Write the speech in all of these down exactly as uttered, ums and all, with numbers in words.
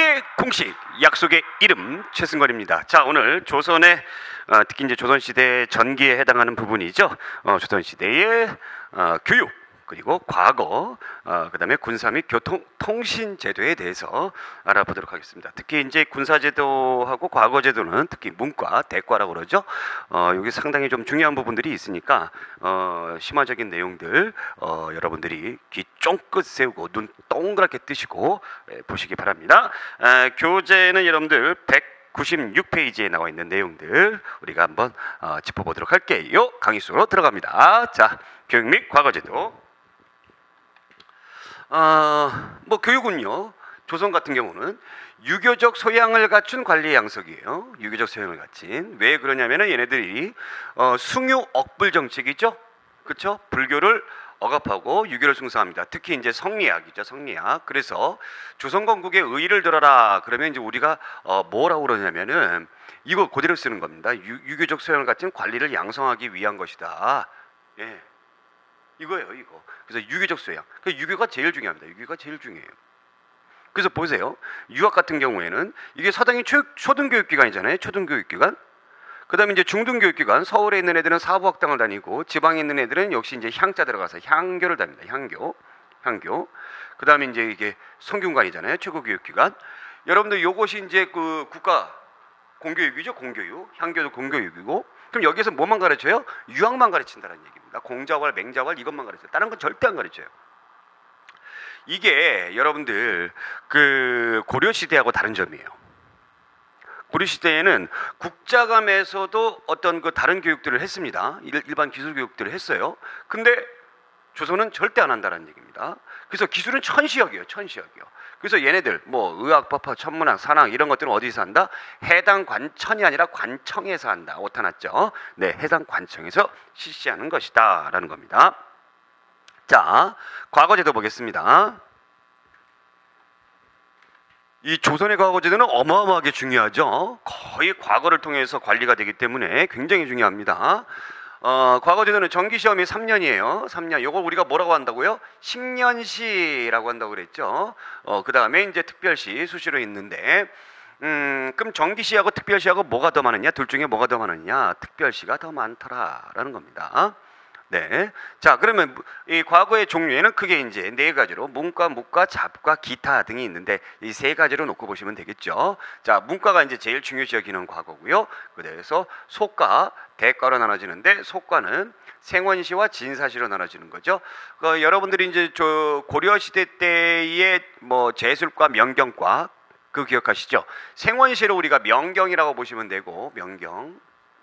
약속의 공식, 약속의 이름 최승건입니다. 자, 오늘 조선의 어, 특히 이제 조선시대 전기에 해당하는 부분이죠. 어, 조선시대의 어, 교육, 그리고 과거, 어, 그다음에 군사 및 교통 통신 제도에 대해서 알아보도록 하겠습니다. 특히 이제 군사 제도하고 과거 제도는 특히 문과, 대과라고 그러죠. 어, 여기 상당히 좀 중요한 부분들이 있으니까 어, 심화적인 내용들 어, 여러분들이 귀 쫑긋 세우고 눈 동그랗게 뜨시고 예, 보시기 바랍니다. 에, 교재는 여러분들 백구십육 페이지에 나와 있는 내용들 우리가 한번 어, 짚어보도록 할게요. 강의 속으로 들어갑니다. 자, 교육 및 과거 제도. 어, 뭐 교육은요, 조선 같은 경우는 유교적 소양을 갖춘 관리 양석이에요. 유교적 소양을 갖춘. 왜 그러냐면은 얘네들이 어, 숭유 억불 정책이죠. 그렇죠? 불교를 억압하고 유교를 숭상합니다. 특히 이제 성리학이죠, 성리학. 그래서 조선 건국에 의의를 들어라. 그러면 이제 우리가 어, 뭐라고 그러냐면은 이거 그대로 쓰는 겁니다. 유, 유교적 소양을 갖춘 관리를 양성하기 위한 것이다. 예. 이거예요, 이거. 그래서 유교적 소양. 그 유교가 제일 중요합니다. 유교가 제일 중요해요. 그래서 보세요. 유학 같은 경우에는 이게 사당이 초, 초등교육기관이잖아요. 초등교육기관. 그 다음에 이제 중등교육기관. 서울에 있는 애들은 사부학당을 다니고 지방에 있는 애들은 역시 이제 향자 들어가서 향교를 다닙니다. 향교. 향교. 그 다음에 이제 이게 성균관이잖아요. 최고교육기관. 여러분들 요것이 이제 그 국가 공교육이죠. 공교육. 향교도 공교육이고. 그럼 여기서 뭐만 가르쳐요? 유학만 가르친다는 얘기입니다. 공자왈, 맹자왈 이것만 가르쳐요. 다른 건 절대 안 가르쳐요. 이게 여러분들 그 고려 시대하고 다른 점이에요. 고려 시대에는 국자감에서도 어떤 그 다른 교육들을 했습니다. 일반 기술 교육들을 했어요. 근데 조선은 절대 안 한다는 얘기입니다. 그래서 기술은 천시학이에요. 천시학이요. 그래서 얘네들 뭐 의학, 법학, 천문학, 산학 이런 것들은 어디서 한다? 해당 관천이 아니라 관청에서 한다. 오타 났죠? 네, 해당 관청에서 실시하는 것이다 라는 겁니다. 자, 과거제도 보겠습니다. 이 조선의 과거제도는 어마어마하게 중요하죠. 거의 과거를 통해서 관리가 되기 때문에 굉장히 중요합니다. 어, 과거제도는 정기시험이 삼 년이에요. 삼 년. 이걸 우리가 뭐라고 한다고요? 식년시라고 한다고 그랬죠. 어, 그 다음에 이제 특별시 수시로 있는데, 음, 그럼 정기시하고 특별시하고 뭐가 더 많으냐? 둘 중에 뭐가 더 많으냐? 특별시가 더 많더라라는 겁니다. 네. 자, 그러면 이 과거의 종류에는 크게 이제 네 가지로 문과, 무과, 잡과, 기타 등이 있는데 이 세 가지로 놓고 보시면 되겠죠. 자, 문과가 이제 제일 중요시 여기는 과거고요. 그래서 소과, 대과로 나눠지는데 소과는 생원시와 진사시로 나눠지는 거죠. 그 여러분들이 이제 저 고려 시대 때의 뭐 제술과 명경과 그 기억하시죠? 생원시를 우리가 명경이라고 보시면 되고 명경.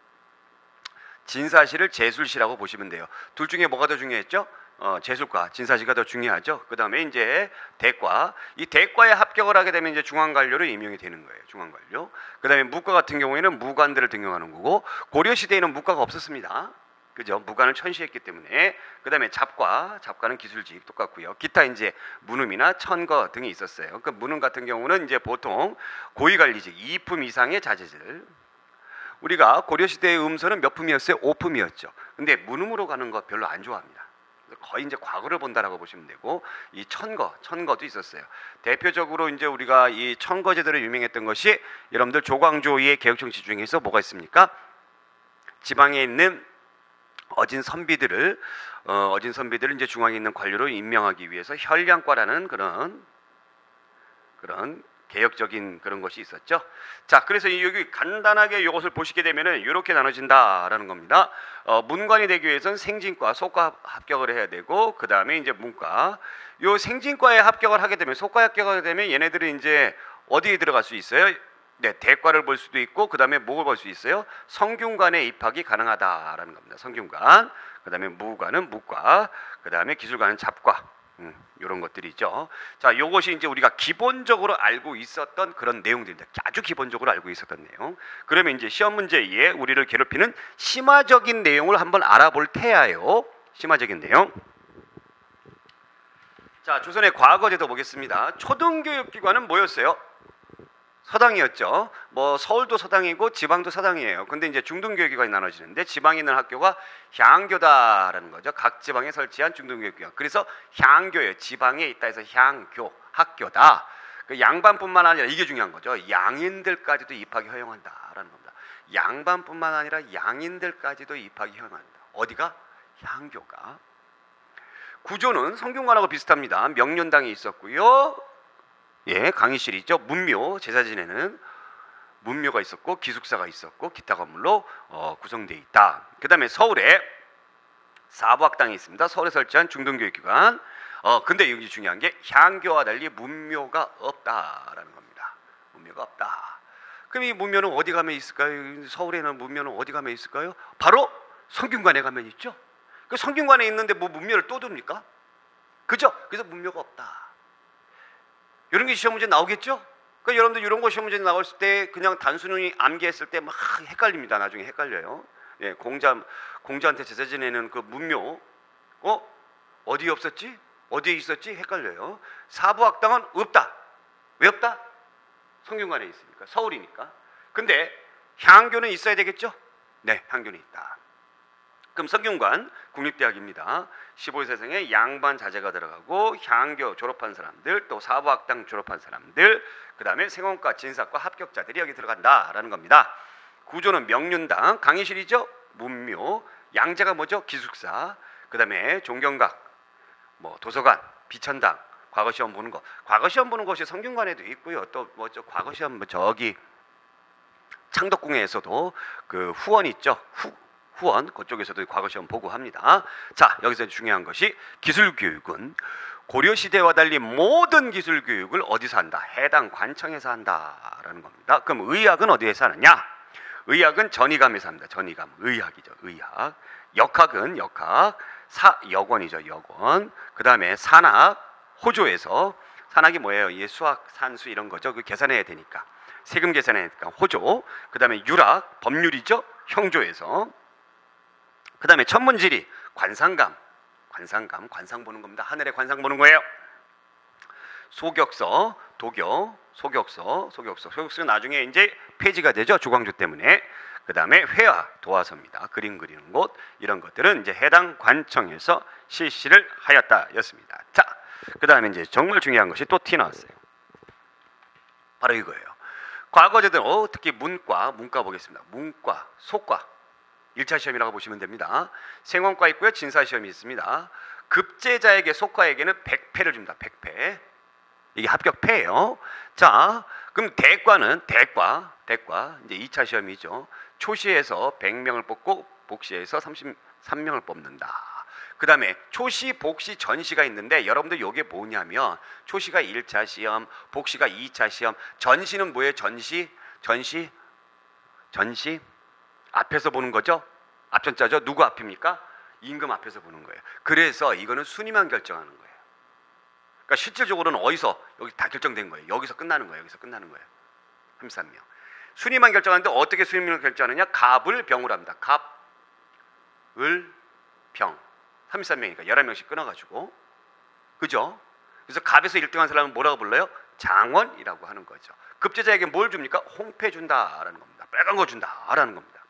진사시를 제술시라고 보시면 돼요. 둘 중에 뭐가 더 중요했죠? 어, 제술과 진사시가 더 중요하죠. 그 다음에 이제 대과. 이 대과에 합격을 하게 되면 이제 중앙관료로 임용이 되는 거예요. 중앙관료. 그 다음에 무과 같은 경우에는 무관들을 등용하는 거고, 고려 시대에는 무과가 없었습니다. 그죠? 무관을 천시했기 때문에. 그 다음에 잡과, 잡과는 기술직 똑같고요. 기타 이제 문음이나 천거 등이 있었어요. 그 문음 같은 경우는 이제 보통 고위관리직 이 품 이상의 자제들. 우리가 고려시대의 음서는 몇 품이었어요? 오 품이었죠. 근데 문음으로 가는 거 별로 안 좋아합니다. 거의 이제 과거를 본다라고 보시면 되고, 이 천거, 천거도 있었어요. 대표적으로 이제 우리가 이 천거 제도로 유명했던 것이 여러분들 조광조의 개혁정치 중에서 뭐가 있습니까? 지방에 있는 어진 선비들을 어, 어진 선비들을 이제 중앙에 있는 관료로 임명하기 위해서 혈량과라는 그런 그런 개혁적인 그런 것이 있었죠. 자, 그래서 여기 간단하게 이것을 보시게 되면은 이렇게 나눠진다라는 겁니다. 어, 문관이 되기 위해서는 생진과, 소과 합격을 해야 되고, 그 다음에 이제 문과. 요 생진과에 합격을 하게 되면, 소과에 합격을 하게 되면 얘네들이 이제 어디에 들어갈 수 있어요? 네, 대과를 볼 수도 있고, 그 다음에 뭐를 볼 수 있어요? 성균관에 입학이 가능하다라는 겁니다. 성균관. 그 다음에 무관은 무과. 그 다음에 기술관은 잡과. 음, 이런 것들이 있죠. 자, 요것이 이제 우리가 기본적으로 알고 있었던 그런 내용들입니다. 아주 기본적으로 알고 있었던 내용. 그러면 이제 시험 문제에 우리를 괴롭히는 심화적인 내용을 한번 알아볼 테야요. 심화적인 내용. 자, 조선의 과거제도 보겠습니다. 초등교육기관은 뭐였어요? 서당이었죠. 뭐 서울도 서당이고 지방도 서당이에요. 근데 이제 중등교육기관이 나눠지는데 지방에 있는 학교가 향교다라는 거죠. 각 지방에 설치한 중등교육기관. 그래서 향교예요. 지방에 있다 해서 향교, 학교다. 그 양반뿐만 아니라 이게 중요한 거죠. 양인들까지도 입학이 허용한다라는 겁니다. 양반뿐만 아니라 양인들까지도 입학이 허용한다. 어디가? 향교가. 구조는 성균관하고 비슷합니다. 명륜당이 있었고요. 예, 강의실이 있죠. 문묘, 제사 지내는 문묘가 있었고 기숙사가 있었고 기타 건물로 어, 구성되어 있다. 그 다음에 서울에 사부학당이 있습니다. 서울에 설치한 중등교육기관. 어, 근데 여기 중요한 게 향교와 달리 문묘가 없다라는 겁니다. 문묘가 없다. 그럼 이 문묘는 어디 가면 있을까요? 서울에는 문묘는 어디 가면 있을까요? 바로 성균관에 가면 있죠. 그 성균관에 있는데 뭐 문묘를 또 둡니까? 그죠? 그래서 문묘가 없다. 이런 게 시험 문제 나오겠죠? 그러니까 여러분들 이런 거 시험 문제 나왔을 때 그냥 단순히 암기했을 때 막 헷갈립니다. 나중에 헷갈려요. 예, 공자 공자한테 제사 지내는 그 문묘, 어 어디에 없었지? 어디에 있었지? 헷갈려요. 사부학당은 없다. 왜 없다? 성균관에 있으니까, 서울이니까. 근데 향교는 있어야 되겠죠? 네, 향교는 있다. 그럼 성균관 국립대학입니다. 십오 세상에 양반 자제가 들어가고 향교 졸업한 사람들, 또 사부학당 졸업한 사람들, 그 다음에 생원과 진사과 합격자들이 여기 들어간다라는 겁니다. 구조는 명륜당, 강의실이죠. 문묘, 양자가 뭐죠? 기숙사, 그 다음에 종경각, 뭐 도서관, 비천당, 과거 시험 보는 거. 과거 시험 보는 곳이 성균관에도 있고요. 또 뭐죠? 과거 시험 뭐 저기 창덕궁에서도 그 후원 있죠. 후 후원 그쪽에서도 과거 시험 보고 합니다. 자, 여기서 중요한 것이 기술교육은 고려시대와 달리 모든 기술교육을 어디서 한다? 해당 관청에서 한다라는 겁니다. 그럼 의학은 어디에서 하느냐? 의학은 전의감에서 합니다. 전의감, 의학이죠. 의학. 역학은 역학, 사 여권이죠. 여권. 그 다음에 산학, 호조에서. 산학이 뭐예요? 예, 수학, 산수 이런 거죠. 그 계산해야 되니까. 세금 계산해야 되니까 호조. 그 다음에 유학, 법률이죠. 형조에서. 그 다음에 천문지리, 관상감, 관상감, 관상 보는 겁니다. 하늘에 관상 보는 거예요. 소격서, 도교, 소격서, 소격서, 소격서 나중에 이제 폐지가 되죠. 조광조 때문에. 그 다음에 회화, 도화서입니다. 그림 그리는 곳, 이런 것들은 이제 해당 관청에서 실시를 하였다였습니다. 자, 그 다음에 이제 정말 중요한 것이 또 티 나왔어요. 바로 이거예요. 과거제들, 어, 특히 문과, 문과 보겠습니다. 문과, 소과. 일 차 시험이라고 보시면 됩니다. 생원과 있고요. 진사시험이 있습니다. 급제자에게 소과에게는 백 패를 줍니다. 백 패. 이게 합격패예요. 자, 그럼 대과는 대과, 대과 이제 이 차 시험이죠. 초시에서 백 명을 뽑고 복시에서 삼십삼 명을 뽑는다. 그 다음에 초시, 복시, 전시가 있는데 여러분들 이게 뭐냐면 초시가 일 차 시험, 복시가 이 차 시험, 전시는 뭐예요? 전시, 전시, 전시 앞에서 보는 거죠. 앞전자죠. 누구 앞입니까? 임금 앞에서 보는 거예요. 그래서 이거는 순위만 결정하는 거예요. 그러니까 실질적으로는 어디서 여기 다 결정된 거예요. 여기서 끝나는 거예요. 여기서 끝나는 거예요. 삼십삼 명. 순위만 결정하는데 어떻게 순위를 결정하느냐? 갑을 병으로 합니다. 갑, 을, 병. 삼십삼 명이니까 열한 명씩 끊어가지고. 그죠? 그래서 갑에서 일 등한 사람은 뭐라고 불러요? 장원이라고 하는 거죠. 급제자에게 뭘 줍니까? 홍패 준다라는 겁니다. 빨간 거 준다라는 겁니다.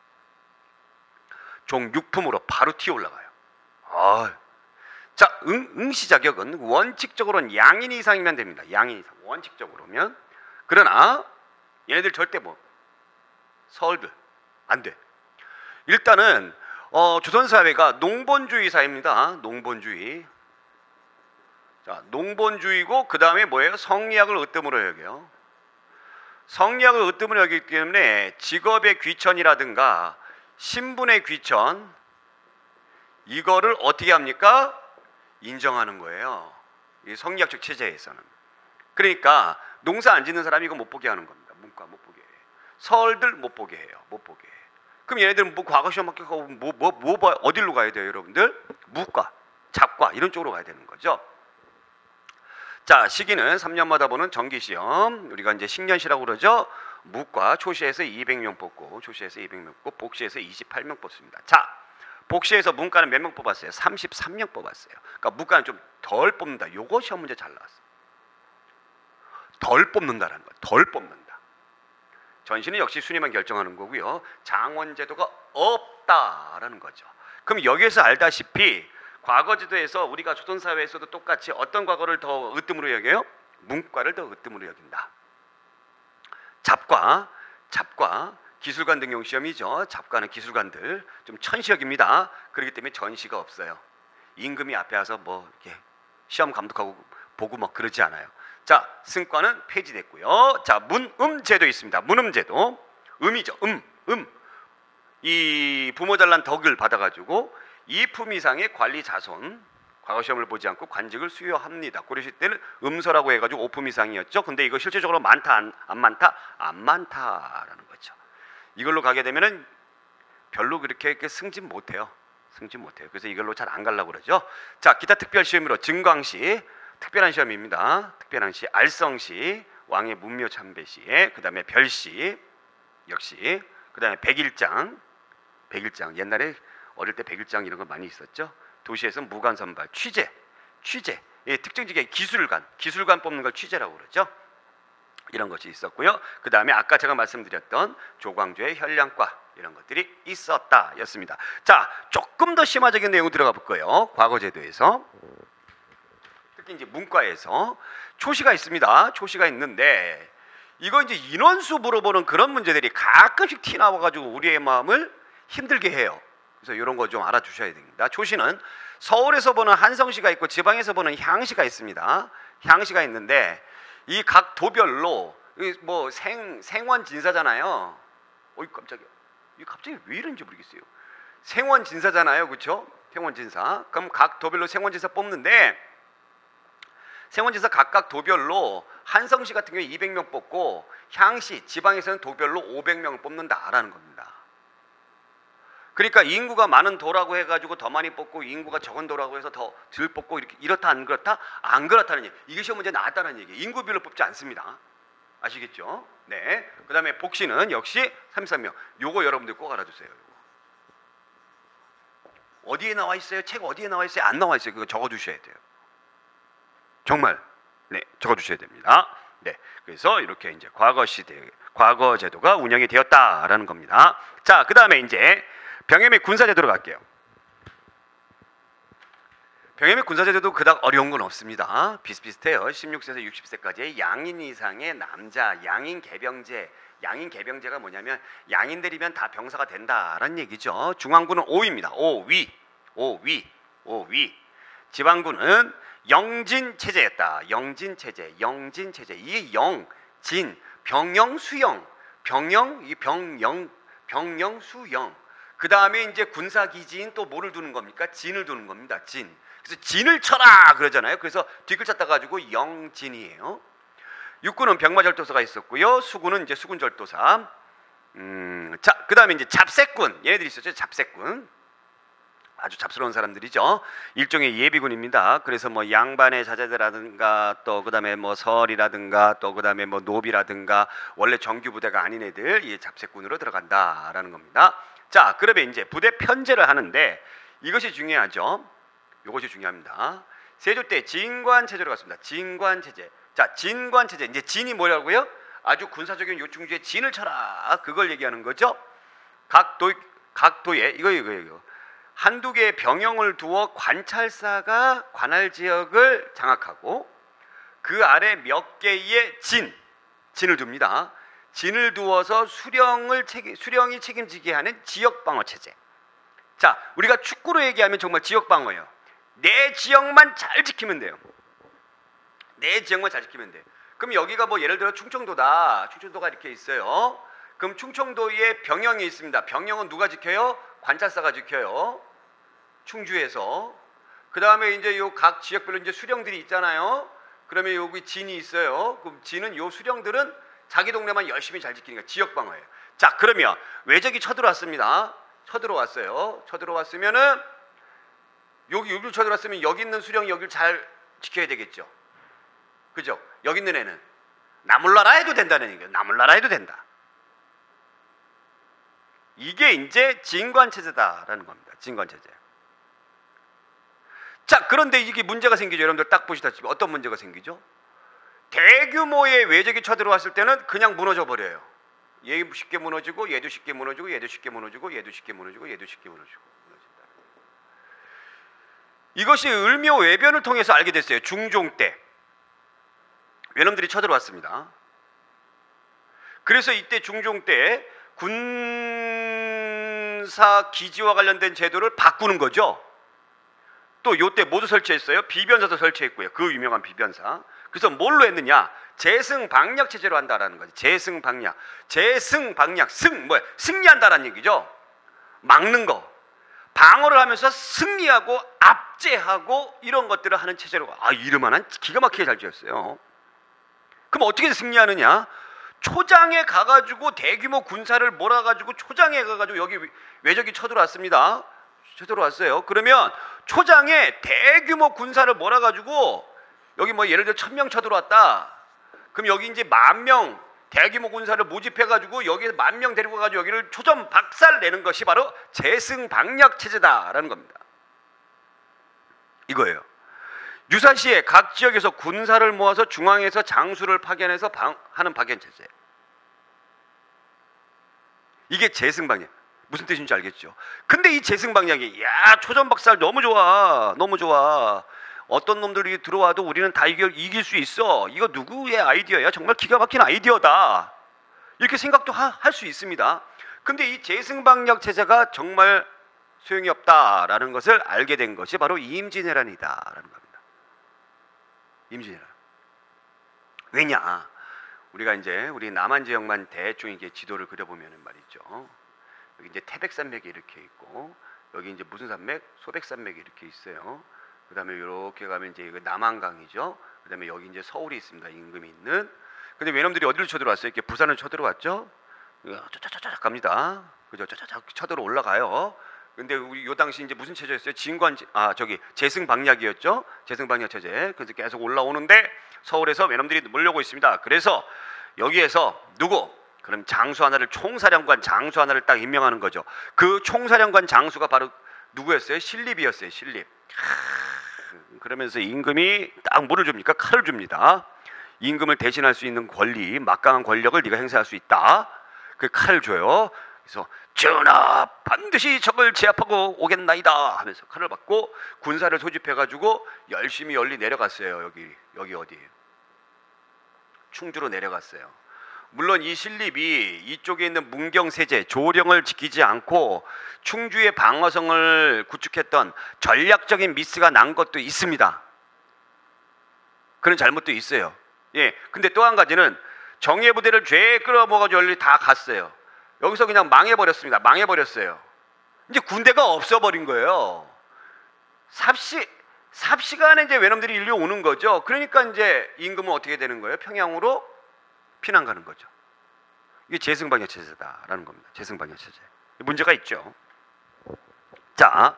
종 육 품으로 바로 튀어 올라가요. 아, 자, 응, 응시 자격은 원칙적으로는 양인 이상이면 됩니다. 양인 이상, 원칙적으로면. 그러나 얘네들 절대 뭐 서울들 안 돼. 일단은 어, 조선사회가 농본주의 사회입니다. 농본주의. 자, 농본주의고 그 다음에 뭐예요? 성리학을 으뜸으로 여겨요. 성리학을 으뜸으로 여기기 때문에 직업의 귀천이라든가 신분의 귀천 이거를 어떻게 합니까? 인정하는 거예요. 이 성리학적 체제에서는. 그러니까 농사 안 짓는 사람이 이거 못 보게 하는 겁니다. 문과 못 보게 해요. 서울들 못 보게 해요. 못 보게 해요. 그럼 얘네들은 뭐 과거 시험 합격하고 뭐, 뭐, 뭐, 뭐 어디로 가야 돼요, 여러분들? 무과, 잡과 이런 쪽으로 가야 되는 거죠. 자, 시기는 삼 년마다 보는 정기시험. 우리가 이제 식년시라고 그러죠. 무과 초시에서 이백 명 뽑고 초시에서 이백 명 뽑고 복시에서 이십팔 명 뽑습니다. 자, 복시에서 문과는 몇 명 뽑았어요? 삼십삼 명 뽑았어요. 그러니까 문과는 좀 덜 뽑는다. 요거 시험 문제 잘 나왔어요. 덜 뽑는다라는 거예요. 덜 뽑는다. 전시는 역시 순위만 결정하는 거고요. 장원제도가 없다라는 거죠. 그럼 여기에서 알다시피 과거 지도에서 우리가 조선사회에서도 똑같이 어떤 과거를 더 으뜸으로 여겨요? 문과를 더 으뜸으로 여긴다. 잡과, 잡과 기술관 등용 시험이죠. 잡과는 기술관들 좀 천시 여깁니다. 그렇기 때문에 전시가 없어요. 임금이 앞에 와서 뭐 이렇게 시험 감독하고 보고 뭐 그러지 않아요. 자, 승과는 폐지됐고요. 자, 문음제도 있습니다. 문음제도 음이죠. 음, 음. 이 부모 잘난 덕을 받아가지고 이품 이상의 관리 자손 과거 시험을 보지 않고 관직을 수여합니다. 고려시 때는 음서라고 해가지고 오품 이상이었죠. 근데 이거 실제적으로 많다 안, 안 많다? 안 많다라는 거죠. 이걸로 가게 되면은 별로 그렇게, 그렇게 승진 못해요. 승진 못해요. 그래서 이걸로 잘 안 가려고 그러죠. 자, 기타 특별 시험으로 증광시 특별한 시험입니다. 특별한 시, 알성시, 왕의 문묘 참배시에, 그 다음에 별시 역시, 그 다음에 백일장, 백일장 옛날에 어릴 때 백일장 이런 거 많이 있었죠. 도시에서 무관 선발, 취재, 취재, 예, 특정지게 기술관, 기술관 뽑는 걸 취재라고 그러죠. 이런 것이 있었고요. 그 다음에 아까 제가 말씀드렸던 조광조의 현량과 이런 것들이 있었다였습니다. 자, 조금 더 심화적인 내용 들어가 볼 거예요. 과거제도에서 특히 이제 문과에서 초시가 있습니다. 초시가 있는데 이거 이제 인원수 물어보는 그런 문제들이 가끔씩 티 나와가지고 우리의 마음을 힘들게 해요. 그래서 이런 거 좀 알아주셔야 됩니다. 초시는 서울에서 보는 한성시가 있고 지방에서 보는 향시가 있습니다. 향시가 있는데 이 각 도별로 뭐 생 생원 진사잖아요. 어이 깜짝이야. 이 갑자기 왜 이런지 모르겠어요. 생원 진사잖아요, 그렇죠? 생원 진사. 그럼 각 도별로 생원 진사 뽑는데 생원 진사 각각 도별로 한성시 같은 경우에 이백 명 뽑고 향시 지방에서는 도별로 오백 명을 뽑는다라는 겁니다. 그러니까 인구가 많은 도라고 해가지고 더 많이 뽑고 인구가 적은 도라고 해서 더 덜 뽑고 이렇게 이렇다 안 그렇다? 안 그렇다는 얘기. 이게 시험 문제 나왔다는 얘기. 인구별로 뽑지 않습니다. 아시겠죠? 네. 그 다음에 복시는 역시 삼십삼 명. 요거 여러분들 꼭 알아두세요. 요거. 어디에 나와 있어요? 책 어디에 나와 있어요? 안 나와 있어요. 그거 적어두셔야 돼요. 정말 네 적어두셔야 됩니다. 네. 그래서 이렇게 이제 과거 시대, 과거 제도가 운영이 되었다라는 겁니다. 자, 그 다음에 이제 병해 및 군사제도로 갈게요. 병해 및 군사제도도 그닥 어려운 건 없습니다. 비슷비슷해요. 십육 세에서 육십 세까지의 양인 이상의 남자, 양인 개병제. 양인 개병제가 뭐냐면 양인들이면 다 병사가 된다라는 얘기죠. 중앙군은 오입니다. 오, 위, 오, 위, 오, 위. 지방군은 영진 체제였다. 영진 체제, 영진 체제. 이게 영, 진, 병영, 수영, 병영, 이 병영, 병영, 수영. 그 다음에 이제 군사기지인 또 뭐를 두는 겁니까? 진을 두는 겁니다. 진. 그래서 진을 쳐라 그러잖아요. 그래서 뒷글자 따가지고 영진이에요. 육군은 병마절도사가 있었고요. 수군은 이제 수군절도사. 음, 자, 그 다음에 이제 잡새군. 얘네들이 있었죠. 잡새군. 아주 잡스러운 사람들이죠. 일종의 예비군입니다. 그래서 뭐 양반의 자제들라든가 또 그다음에 뭐 설이라든가 또 그다음에 뭐 노비라든가 원래 정규 부대가 아닌 애들 이 잡새군으로 들어간다라는 겁니다. 자, 그러면 이제 부대 편제를 하는데 이것이 중요하죠. 이것이 중요합니다. 세조 때 진관 체제로 갔습니다. 진관 체제. 자, 진관 체제. 이제 진이 뭐라고요? 아주 군사적인 요충 중에 진을 쳐라. 그걸 얘기하는 거죠. 각 도, 각 도에 이거 이거 이거 한두 개의 병영을 두어 관찰사가 관할 지역을 장악하고 그 아래 몇 개의 진, 진을 둡니다. 진을 두어서 수령을 책임, 수령이 책임지게 하는 지역 방어 체제. 자, 우리가 축구로 얘기하면 정말 지역 방어예요. 내 지역만 잘 지키면 돼요. 내 지역만 잘 지키면 돼. 그럼 여기가 뭐 예를 들어 충청도다. 충청도가 이렇게 있어요. 그럼 충청도에 병영이 있습니다. 병영은 누가 지켜요? 관찰사가 지켜요. 충주에서. 그 다음에 이제 요 각 지역별로 이제 수령들이 있잖아요. 그러면 여기 진이 있어요. 그럼 진은 요 수령들은 자기 동네만 열심히 잘 지키니까 지역 방어예요. 자, 그러면 외적이 쳐들어왔습니다. 쳐들어왔어요. 쳐들어왔으면은 여기 여기를 쳐들어왔으면 여기 있는 수령이 여기를 잘 지켜야 되겠죠. 그죠? 여기 있는 애는 나몰라라 해도 된다는 얘기예요. 나몰라라 해도 된다. 이게 이제 진관체제다라는 겁니다. 진관체제. 자, 그런데 이게 문제가 생기죠. 여러분들 딱 보시다시피 어떤 문제가 생기죠? 대규모의 외적이 쳐들어왔을 때는 그냥 무너져 버려요. 얘 쉽게 무너지고 얘도 쉽게 무너지고 얘도 쉽게 무너지고 얘도 쉽게 무너지고 얘도 쉽게 무너지고 무너진다. 이것이 을묘 외변을 통해서 알게 됐어요. 중종 때. 외놈들이 쳐들어왔습니다. 그래서 이때 중종 때 군사 기지와 관련된 제도를 바꾸는 거죠. 또 요때 모두 설치했어요. 비변사도 설치했고요. 그 유명한 비변사. 그래서 뭘로 했느냐? 재승방략 체제로 한다라는 거죠. 재승방략. 재승방략. 승 뭐야? 승리한다라는 얘기죠. 막는 거. 방어를 하면서 승리하고 압제하고 이런 것들을 하는 체제로. 아, 이름 하나 기가 막히게 잘 지었어요. 그럼 어떻게 승리하느냐? 초장에 가가지고 대규모 군사를 몰아가지고 초장에 가가지고 여기 외적이 쳐들어왔습니다. 쳐들어왔어요. 그러면 초장에 대규모 군사를 몰아가지고 여기 뭐 예를 들어 천 명 쳐들어왔다. 그럼 여기 이제 만 명 대규모 군사를 모집해가지고 여기서 만 명 데리고 가지고 여기를 초전 박살 내는 것이 바로 재승방략 체제다라는 겁니다. 이거예요. 유사시에 각 지역에서 군사를 모아서 중앙에서 장수를 파견해서 방, 하는 파견 체제. 이게 재승방략. 무슨 뜻인지 알겠죠? 근데 이 재승방략이 야 초전박살 너무 좋아. 너무 좋아. 어떤 놈들이 들어와도 우리는 다 이길, 이길 수 있어. 이거 누구의 아이디어야? 정말 기가 막힌 아이디어다. 이렇게 생각도 할 수 있습니다. 근데 이 재승방략 체제가 정말 소용이 없다라는 것을 알게 된 것이 바로 임진왜란이다라는 겁니다. 임진왜란. 왜냐? 우리가 이제 우리 남한 지역만 대충 이게 지도를 그려보면은 말이죠. 여기 이제 태백산맥이 이렇게 있고 여기 이제 무슨 산맥? 소백산맥이 이렇게 있어요. 그다음에 이렇게 가면 이제 이거 남한강이죠. 그다음에 여기 이제 서울이 있습니다. 임금이 있는. 근데 외놈들이 어디로 쳐들어왔어요? 이렇게 부산을 쳐들어왔죠. 짜짜짜짜 갑니다. 그죠? 짜짜짜 쳐들어 올라가요. 근데 우리 요 당시 이제 무슨 체제였어요? 진관 아 저기 재승방략이었죠. 재승방략 체제. 그래서 계속 올라오는데 서울에서 외놈들이 몰려오고 있습니다. 그래서 여기에서 누구? 그럼 장수 하나를 총사령관 장수 하나를 딱 임명하는 거죠. 그 총사령관 장수가 바로 누구였어요? 신립이었어요. 신립. 그러면서 임금이 딱 뭐를 줍니까? 칼을 줍니다. 임금을 대신할 수 있는 권리, 막강한 권력을 네가 행사할 수 있다. 그 칼을 줘요. 그래서 전하 반드시 적을 제압하고 오겠나이다 하면서 칼을 받고 군사를 소집해가지고 열심히 열리 내려갔어요. 여기 여기 어디 충주로 내려갔어요. 물론 이 신립이 이쪽에 있는 문경세제 조령을 지키지 않고 충주의 방어성을 구축했던 전략적인 미스가 난 것도 있습니다. 그런 잘못도 있어요. 예, 근데 또 한 가지는 정예 부대를 죄 끌어모아가지고 열리 다 갔어요. 여기서 그냥 망해버렸습니다. 망해버렸어요. 이제 군대가 없어버린 거예요. 삽시, 삽시간에 이제 외놈들이 일려 오는 거죠. 그러니까 이제 임금은 어떻게 되는 거예요? 평양으로 피난 가는 거죠. 이게 재승방략 체제다라는 겁니다. 재승방략 체제. 문제가 있죠. 자,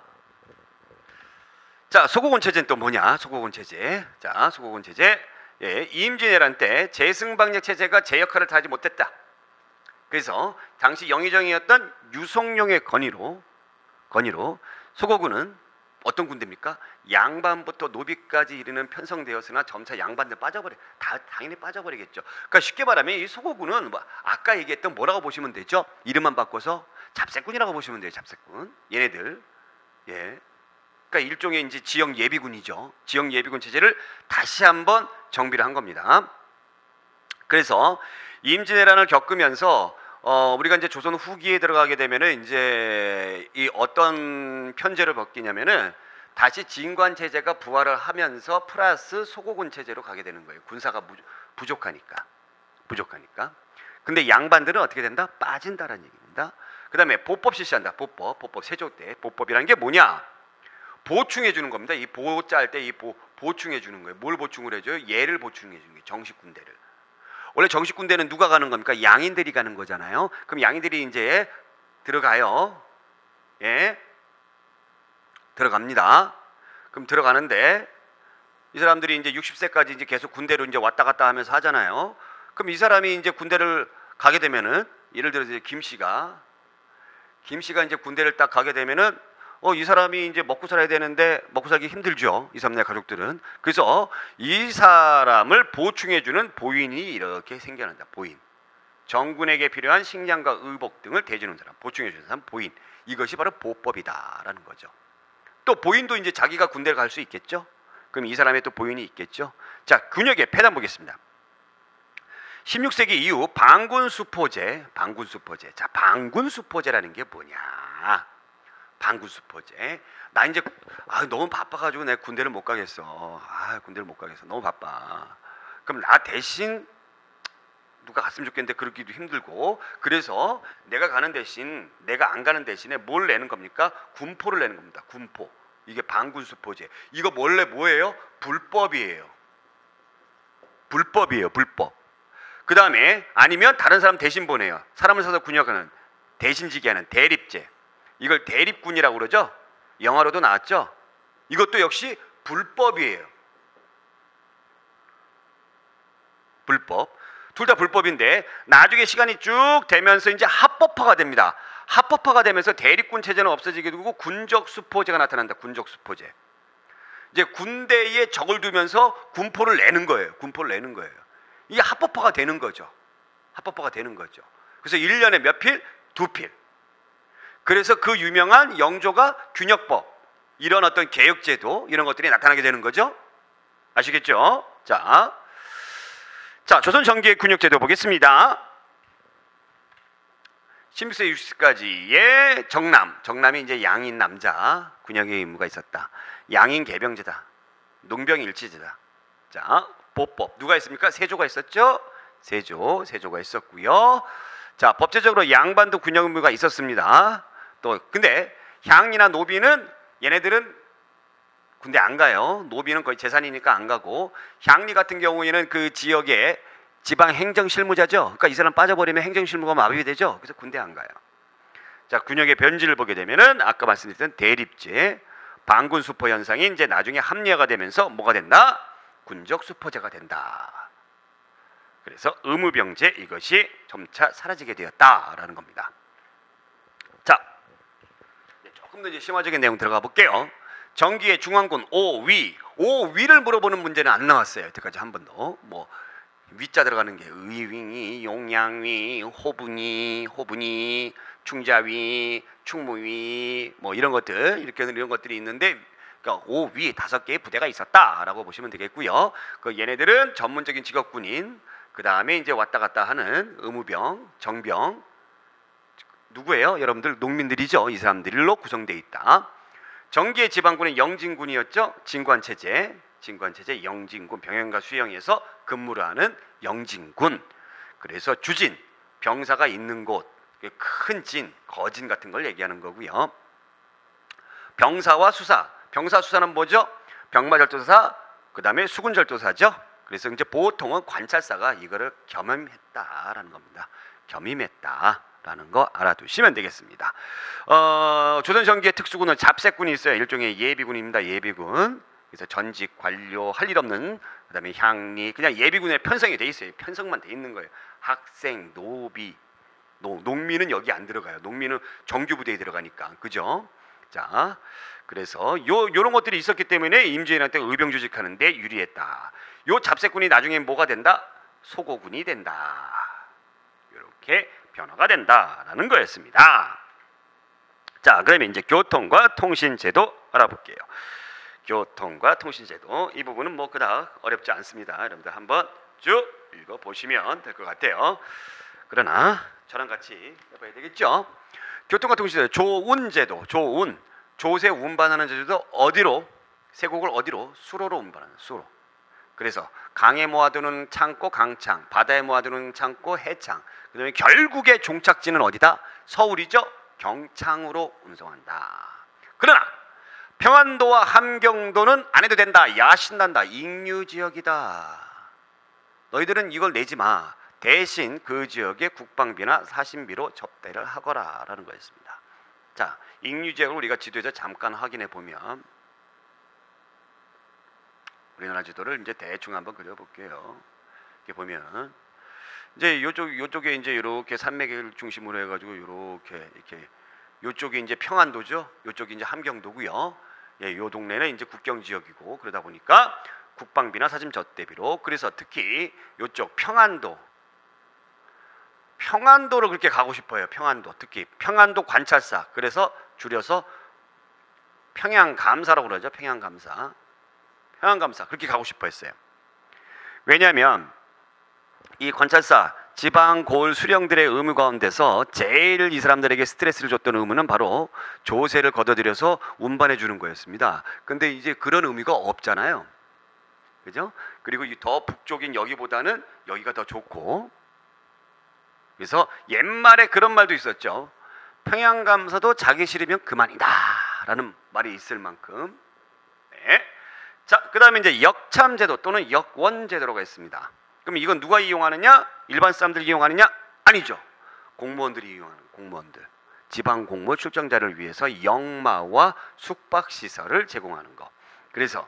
자 소고군 체제는 또 뭐냐? 소고군 체제. 자, 소고군 체제. 예, 임진왜란 때 재승방략 체제가 제 역할을 다하지 못했다. 그래서 당시 영의정이었던 유성룡의 건의로 건의로 소고군은 어떤 군대입니까? 양반부터 노비까지 이르는 편성되었으나 점차 양반들 빠져버려. 다 당연히 빠져버리겠죠. 그러니까 쉽게 말하면 이 소고군은 뭐 아까 얘기했던 뭐라고 보시면 되죠? 이름만 바꿔서 잡새꾼이라고 보시면 돼요. 잡새꾼. 얘네들. 예. 그러니까 일종의 이제 지역 예비군이죠. 지역 예비군 체제를 다시 한번 정비를 한 겁니다. 그래서 임진왜란을 겪으면서 어, 우리가 이제 조선 후기에 들어가게 되면은 이제 이 어떤 편제를 벗기냐면은 다시 진관 체제가 부활을 하면서 플러스 소고군 체제로 가게 되는 거예요. 군사가 무, 부족하니까. 부족하니까. 근데 양반들은 어떻게 된다? 빠진다라는 얘기입니다. 그다음에 보법 실시한다. 보법. 보법 세조 때 보법이라는 게 뭐냐? 보충해 주는 겁니다. 이 보자 할 때 이 보충해 주는 거예요. 뭘 보충을 해 줘요? 예를 보충해 주는 거예요. 정식 군대를. 원래 정식 군대는 누가 가는 겁니까? 양인들이 가는 거잖아요. 그럼 양인들이 이제 들어가요. 예. 들어갑니다. 그럼 들어가는데 이 사람들이 이제 육십 세까지 이제 계속 군대로 이제 왔다 갔다 하면서 하잖아요. 그럼 이 사람이 이제 군대를 가게 되면은 예를 들어서 이제 김 씨가 김 씨가 이제 군대를 딱 가게 되면은 어, 이 사람이 이제 먹고 살아야 되는데 먹고 살기 힘들죠. 이 사람네 가족들은. 그래서 이 사람을 보충해주는 보인이 이렇게 생겨난다. 보인. 정군에게 필요한 식량과 의복 등을 대주는 사람. 보충해주는 사람 보인. 이것이 바로 보법이다라는 거죠. 또 보인도 이제 자기가 군대를 갈 수 있겠죠. 그럼 이 사람의 또 보인이 있겠죠. 자, 근역의 패단 보겠습니다. 십육 세기 이후 방군수포제, 방군수포제. 자, 방군수포제라는 게 뭐냐? 방군수포제. 나 이제 아, 너무 바빠가지고 내가 군대를 못 가겠어. 아, 군대를 못 가겠어. 너무 바빠. 그럼 나 대신 누가 갔으면 좋겠는데 그러기도 힘들고, 그래서 내가 가는 대신, 내가 안 가는 대신에 뭘 내는 겁니까? 군포를 내는 겁니다. 군포. 이게 방군수포제. 이거 원래 뭐예요? 불법이에요. 불법이에요. 불법. 그 다음에 아니면 다른 사람 대신 보내요. 사람을 사서 군역하는, 대신지기 하는 대립제. 이걸 대립군이라고 그러죠. 영화로도 나왔죠. 이것도 역시 불법이에요. 불법. 둘 다 불법인데 나중에 시간이 쭉 되면서 이제 합법화가 됩니다. 합법화가 되면서 대립군 체제는 없어지게 되고 군적 수포제가 나타난다. 군적 수포제. 이제 군대에 적을 두면서 군포를 내는 거예요. 군포를 내는 거예요. 이게 합법화가 되는 거죠. 합법화가 되는 거죠. 그래서 일 년에 몇 필? 두 필. 그래서 그 유명한 영조가 균역법, 이런 어떤 개혁제도, 이런 것들이 나타나게 되는 거죠. 아시겠죠? 자, 자, 조선 전기의 군역제도 보겠습니다. 십육 세 육십 세까지의 정남, 정남이 이제 양인 남자 군역의 의무가 있었다. 양인 개병제다. 농병일치제다. 자, 보법 누가 있습니까? 세조가 있었죠. 세조, 세조가 있었고요. 자, 법제적으로 양반도 군역 의무가 있었습니다. 또 근데 향이나 노비는 얘네들은 군대 안 가요. 노비는 거의 재산이니까 안 가고, 향리 같은 경우에는 그 지역의 지방 행정 실무자죠. 그러니까 이 사람 빠져버리면 행정 실무가 마비가 되죠. 그래서 군대 안 가요. 자, 군역의 변질을 보게 되면은 아까 말씀드렸던 대립제, 방군 수포 현상이 이제 나중에 합리화가 되면서 뭐가 된다? 군적 수포제가 된다. 그래서 의무병제, 이것이 점차 사라지게 되었다라는 겁니다. 자, 조금 더 이제 심화적인 내용 들어가 볼게요. 정기의 중앙군 오위, 오위를 물어보는 문제는 안 나왔어요. 여태까지 한 번도. 뭐 위자 들어가는 게 의윙이, 용양위, 호분이, 호분이, 충자위, 충무위, 뭐 이런 것들, 이렇게 이런 것들이 있는데, 그러니까 오위 다섯 개의 부대가 있었다라고 보시면 되겠고요. 그 얘네들은 전문적인 직업군인, 그 다음에 이제 왔다 갔다 하는 의무병, 정병, 누구예요? 여러분들 농민들이죠. 이 사람들로 구성되어 있다. 정기의 지방군은 영진군이었죠. 진관체제, 진관체제 영진군, 병영과 수영에서 근무를 하는 영진군. 그래서 주진, 병사가 있는 곳, 큰 진, 거진 같은 걸 얘기하는 거고요. 병사와 수사, 병사 수사는 뭐죠? 병마절도사, 그 다음에 수군절도사죠. 그래서 이제 보통은 관찰사가 이거를 겸임했다라는 겁니다. 겸임했다. 라는 거 알아두시면 되겠습니다. 어, 조선 전기의 특수군은 잡색군이 있어요. 일종의 예비군입니다. 예비군. 그래서 전직 관료 할 일 없는, 그다음에 향리, 그냥 예비군에 편성이 돼 있어요. 편성만 돼 있는 거예요. 학생, 노비, 노, 농민은 여기 안 들어가요. 농민은 정규 부대에 들어가니까, 그죠? 자, 그래서 요 요런 것들이 있었기 때문에 임진왜란때 의병 조직하는데 유리했다. 요 잡색군이 나중에 뭐가 된다? 소고군이 된다. 이렇게 변화가 된다라는 거였습니다. 자, 그러면 이제 교통과 통신제도 알아볼게요. 교통과 통신제도, 이 부분은 뭐 그닥 어렵지 않습니다. 여러분들 한번 쭉 읽어보시면 될 것 같아요. 그러나 저랑 같이 해봐야 되겠죠. 교통과 통신제도, 조운제도, 조운, 조세 운반하는 제도도 어디로? 세곡을 어디로? 수로로 운반하는, 수로. 그래서 강에 모아두는 창고 강창, 바다에 모아두는 창고 해창, 그 다음에 결국에 종착지는 어디다? 서울이죠. 경창으로 운송한다. 그러나 평안도와 함경도는 안 해도 된다. 야, 신난다. 익류지역이다. 너희들은 이걸 내지 마. 대신 그 지역의 국방비나 사신비로 접대를 하거라 라는 거였습니다. 자, 익류지역을 우리가 지도에서 잠깐 확인해 보면, 우리나라 지도를 이제 대충 한번 그려볼게요. 이렇게 보면 이제 요쪽 요쪽에 이제 이렇게 산맥을 중심으로 해가지고 이렇게 이렇게 요쪽이 이제 평안도죠. 요쪽이 이제 함경도고요. 예, 요 동네는 이제 국경 지역이고, 그러다 보니까 국방비나 사진 젖대비로, 그래서 특히 요쪽 평안도, 평안도를 그렇게 가고 싶어요. 평안도, 특히 평안도 관찰사, 그래서 줄여서 평양감사라고 그러죠. 평양감사. 평양감사 그렇게 가고 싶어 했어요. 왜냐하면 이 관찰사 지방 고을 수령들의 의무 가운데서 제일 이 사람들에게 스트레스를 줬던 의무는 바로 조세를 걷어들여서 운반해 주는 거였습니다. 근데 이제 그런 의미가 없잖아요. 그죠? 그리고 이 더 북쪽인 여기보다는 여기가 더 좋고, 그래서 옛말에 그런 말도 있었죠. 평양감사도 자기 싫으면 그만이다 라는 말이 있을 만큼. 네. 자, 그 다음에 이제 역참제도 또는 역원제도가 있습니다. 그럼 이건 누가 이용하느냐? 일반 사람들이 이용하느냐? 아니죠. 공무원들이 이용하는, 공무원들. 지방 공무 출정자를 위해서 역마와 숙박시설을 제공하는 거. 그래서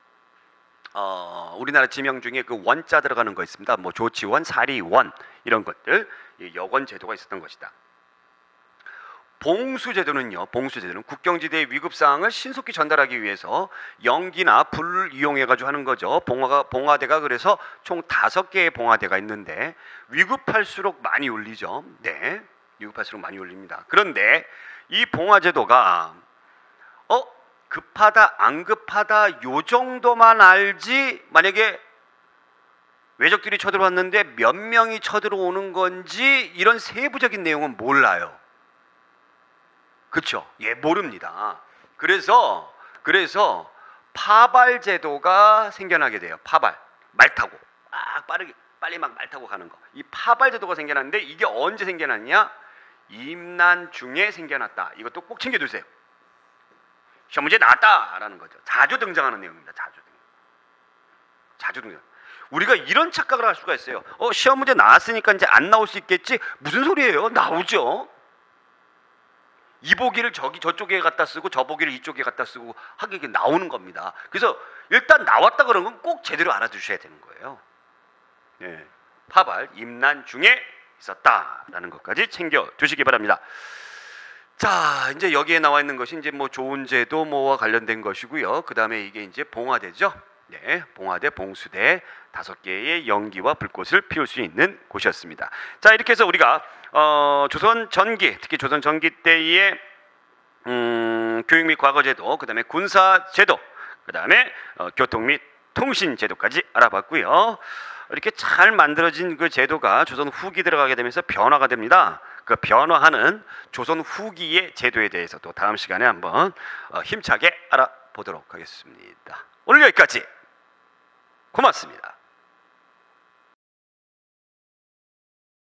어, 우리나라 지명 중에 그 원자 들어가는 거 있습니다. 뭐 조치원, 사리원 이런 것들, 이 여권 제도가 있었던 것이다. 봉수제도는요. 봉수제도는 국경지대의 위급 사항을 신속히 전달하기 위해서 연기나 불을 이용해 가지고 하는 거죠. 봉화가 봉화대가 그래서 총 다섯 개의 봉화대가 있는데 위급할수록 많이 울리죠. 네, 위급할수록 많이 울립니다. 그런데 이 봉화제도가 어 급하다 안 급하다 요 정도만 알지, 만약에 외적들이 쳐들어왔는데 몇 명이 쳐들어오는 건지 이런 세부적인 내용은 몰라요. 그렇죠? 예, 모릅니다. 그래서 그래서 파발 제도가 생겨나게 돼요. 파발, 말 타고 막 빠르게 빨리 막 말 타고 가는 거. 이 파발 제도가 생겨났는데 이게 언제 생겨났냐? 임난 중에 생겨났다. 이것도 꼭 챙겨두세요. 시험 문제 나왔다라는 거죠. 자주 등장하는 내용입니다. 자주 등장. 자주 등장. 우리가 이런 착각을 할 수가 있어요. 어, 시험 문제 나왔으니까 이제 안 나올 수 있겠지? 무슨 소리예요? 나오죠. 이 보기를 저기 저쪽에 갖다 쓰고 저 보기를 이쪽에 갖다 쓰고 하게 나오는 겁니다. 그래서 일단 나왔다 그런 건 꼭 제대로 알아두셔야 되는 거예요. 네. 파발 임난 중에 있었다라는 것까지 챙겨 두시기 바랍니다. 자, 이제 여기에 나와 있는 것이 이제 뭐 좋은 제도 뭐와 관련된 것이고요. 그 다음에 이게 이제 봉화대죠. 네, 봉화대, 봉수대 다섯 개의 연기와 불꽃을 피울 수 있는 곳이었습니다. 자, 이렇게 해서 우리가 어, 조선 전기, 특히 조선 전기 때의 음, 교육 및 과거제도, 그 다음에 군사제도, 그 다음에 어, 교통 및 통신제도까지 알아봤고요. 이렇게 잘 만들어진 그 제도가 조선 후기 들어가게 되면서 변화가 됩니다. 그 변화하는 조선 후기의 제도에 대해서 또 다음 시간에 한번 어, 힘차게 알아보도록 하겠습니다. 오늘 여기까지. 고맙습니다.